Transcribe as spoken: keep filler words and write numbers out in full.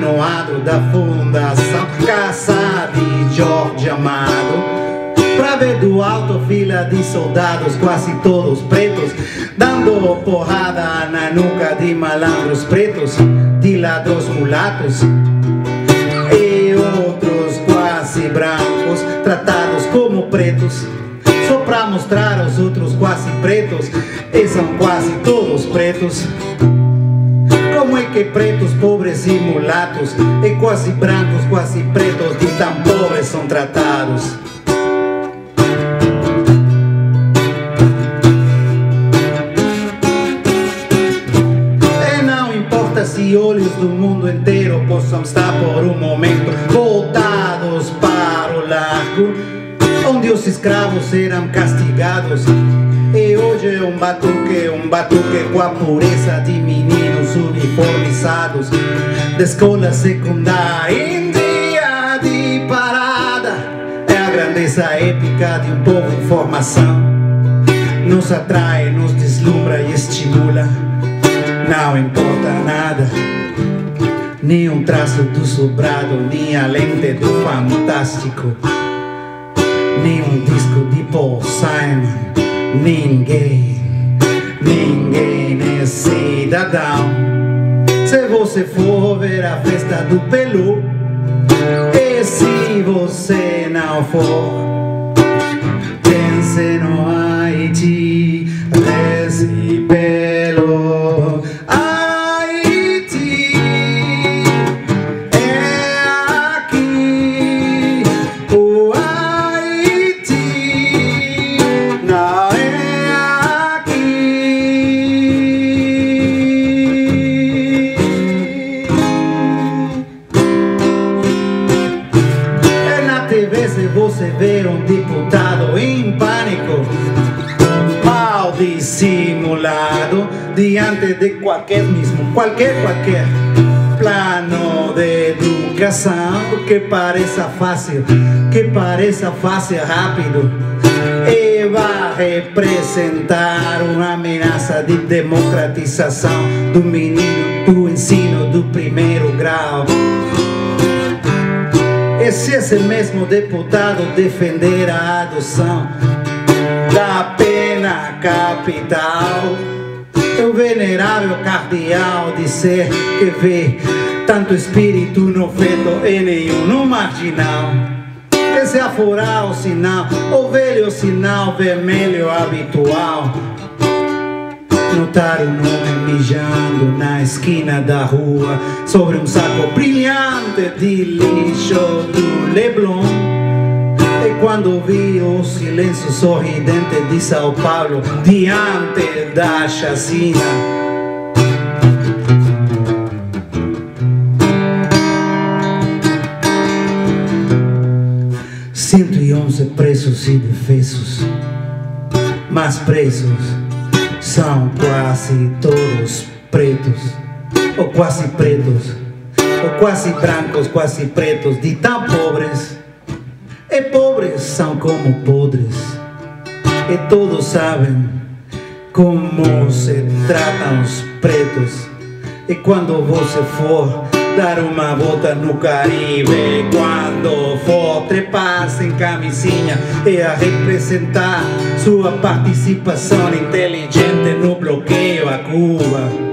no adro da fundação Casa de Jorge Amado, pra ver do alto fila de soldados, quase todos pretos, dando porrada na nuca de malandros pretos, de ladrões mulatos e outros quase brancos, tratados como pretos, só pra mostrar aos outros quase pretos, e são quase todos pretos. Como é que pretos, pobres e mulatos, e quase brancos, quase pretos, de tão pobres são tratados? Se olhos do mundo inteiro possam estar por um momento voltados para o largo, onde os escravos eram castigados, e hoje é um batuque, um batuque com a pureza de meninos uniformizados da escola secundária em dia de parada. É a grandeza épica de um povo em formação, nos atrai, nos deslumbra e estimula. Não importa nada, nem um traço do sobrado, nem a lente do fantástico, nem um disco de Paul Simon. Ninguém, ninguém é cidadão. Se você for ver a festa do Pelu, e se você não for, pense no Haiti, esse pelo. Se você ver um deputado em pânico, mal dissimulado, diante de qualquer mesmo, qualquer, qualquer plano de educação que pareça fácil, que pareça fácil, rápido, e vai representar uma ameaça de democratização do menino, do ensino do primeiro grau. E se esse mesmo deputado defender a adoção da pena capital, o venerável cardeal disser que vê tanto espírito no feto e nenhum no marginal, que se afurar o sinal, o velho sinal vermelho habitual, notar o nome mijando na esquina da rua sobre um saco brilhante de lixo do Leblon. E quando vi o silêncio sorridente de São Paulo diante da chacina, cento e onze presos e defesos, mas presos são quase todos pretos, ou quase pretos, ou quase brancos, quase pretos, de tão pobres. E pobres são como podres, e todos sabem como se tratam os pretos. E quando você for dar uma volta no Caribe, quando for trepar sem camisinha e a representar sua participação inteligente no bloqueio a Cuba,